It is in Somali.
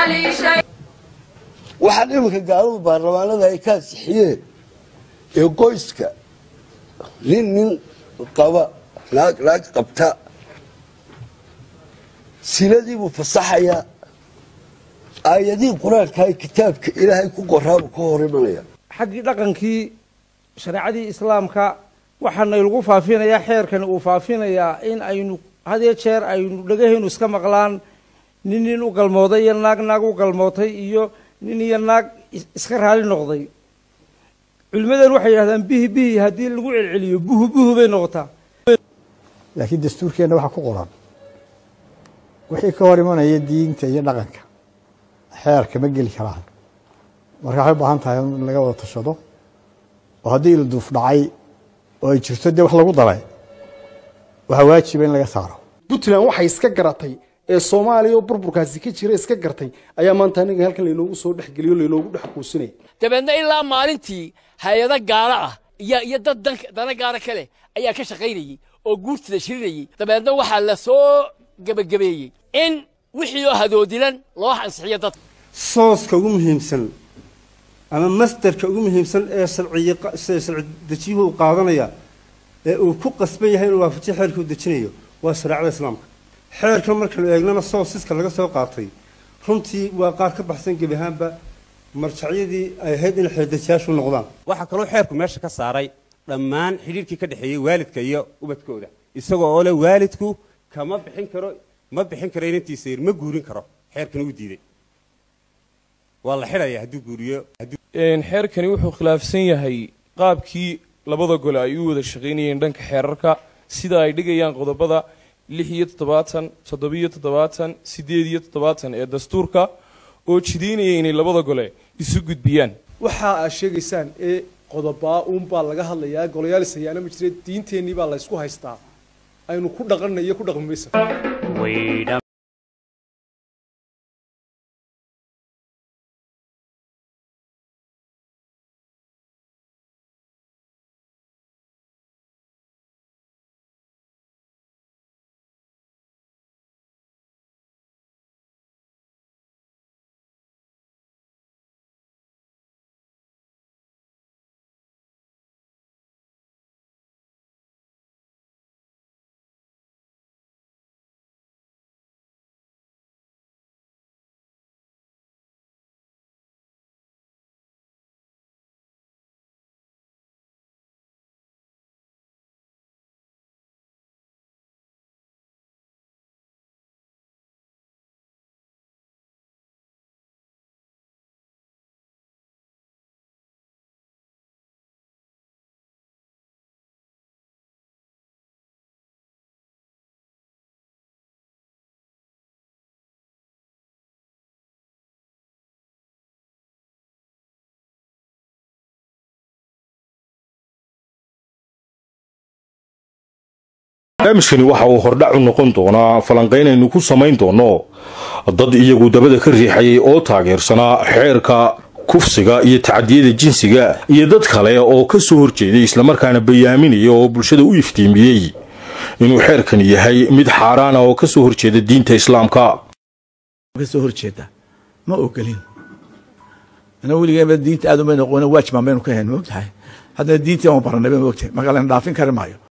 waxaan iminka gaalada baarlamaanada ay ka ansixiyeen ee qoyska nin qaba naag qabta siladii buu fasaxayaa aayadii quraanka ay kitaabka ilaahay ku qoraabo ka hor imanaya xaqii dhaqankii shariicadii islaamka waxaana lagu faafinayaa xeerkani uu faafinayaa in aynu hadee jeer aynu dhagahaynu iska maqlaan nin u galmooday iyo naag u galmootay iyo nin iyo naag iska raali noqday culimadan waxay yiraahdaan bihi hadii lagu celceliyo buhu bay noqotaa laakiin dastuurkeena waxa ku qoran wixii ka hor imanaya diinta iyo dhaqanka xeerka ma geli karaan marka waxay u baahan tahay in laga wada tashado oo haddii la duuf dhacay oo ay jirto dee wax lagu daray waxa waajib in laga saaro Puntland waxay iska garatay ee Soomaaliya oo burburkaasi ka jira iska gartay ayaa maanta aniga halkan leeynoogu soo dhaxgeliyo leeynoogu dhaxquusinay dabeedna ilaa maalintii hay'ada gaala ah iyo dad dana gaara kale ayaa ka shaqaynayay oo guurtida shirinayay dabeedna waxa la soo gabagabeeyay in wixii oo hadoodilan loo ansixiyo dad sooska ugu muhiimsan ama masterka ugu muhiimsan ee sharci dejiyuhu qaadanaya ee uu ku qasban yahay inuu waafajiyo xeerka uu dejinayo waa shariicada islaamka xeerka marka la eegnana soosiska laga soo qaatay runtii waa qaar ka baxsan gebi ahaanba marjacyadii ay ahayd in xeerdejiyaashu noqdaan waxa kaloo xeerku meesha ka saaray dhammaan xiriirkii ka dhaxeeyay waalidka iyo ubadkooda isagoo oo leh waalidku ma bixin karo inantiisa yar ma guurin karo xeerkan uu diiday waa la xirayaa hadduu guuriyo xeerkani wuxuu khilaafsan yahay qaabkii labada gole ay u wada shaqaynayeen dhanka xeerarka sida ay dhigayaan qodobada 67 77 78 ee dastuurka oo jideynaya inay labada gole isu gudbiyaan waxa ay sheegaysaan ee qodobaa baa laga hadlayaa golayaal sayaana ma jiray diinteenii baa la isku haystaa aynu ku dhaqanayo ku dhaqmaysa barnaamijkani waxa uu hordhac u noqon doonaa falanqayn aynu ku samayn doono dad iyagu dabada ka riixayay oo taageersanaa xeerka kufsiga iyo tacadiyada jinsiga iyo dad kale oo ka soo horjeeday isla markaana bayaaminaya oo bulshada u iftiimiyay inuu xeerkan yahay mid xaaraan ah oo ka soo horjeeda diinta islaamka ka soo horjeeda ma ogolin ana weligeeba diinta aad uma noqon waajib ma baynu ka hayn moogtahay hadda diinta ma baranay ma ogtahay magalan dhaafin kar maayo